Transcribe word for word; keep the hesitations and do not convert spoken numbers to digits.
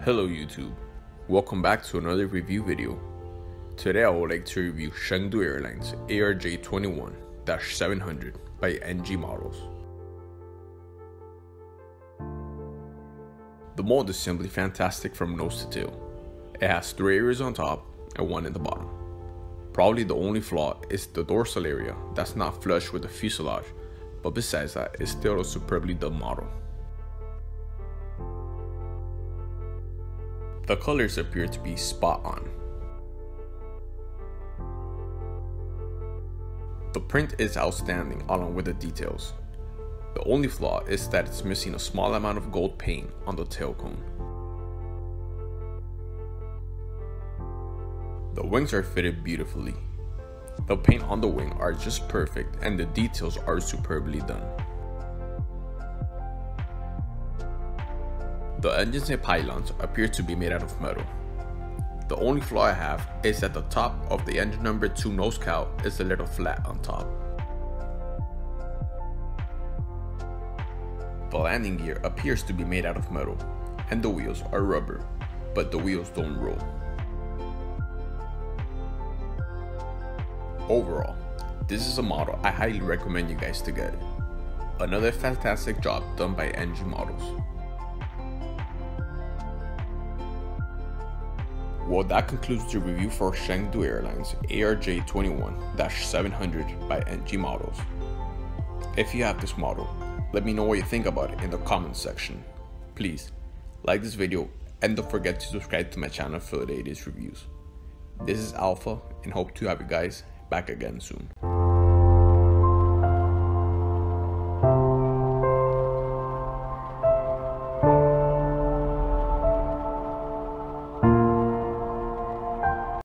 Hello YouTube, welcome back to another review video. Today I would like to review CHENGDU Airlines A R J twenty-one dash seven hundred by N G models. The mold is simply fantastic from nose to tail. It has three areas on top and one in the bottom. Probably the only flaw is the dorsal area that's not flush with the fuselage, but besides that, it's still a superbly done model. The colors appear to be spot on. The print is outstanding along with the details. The only flaw is that it's missing a small amount of gold paint on the tail cone. The wings are fitted beautifully. The paint on the wing are just perfect and the details are superbly done. The engines and pylons appear to be made out of metal. The only flaw I have is that the top of the engine number two nose cowl is a little flat on top. The landing gear appears to be made out of metal, and the wheels are rubber, but the wheels don't roll. Overall, this is a model I highly recommend you guys to get. Another fantastic job done by N G models. Well, that concludes the review for CHENGDU Airlines A R J twenty-one dash seven hundred by N G models. If you have this model, let me know what you think about it in the comments section. Please, like this video and don't forget to subscribe to my channel for the latest reviews. This is Alpha and hope to have you guys back again soon.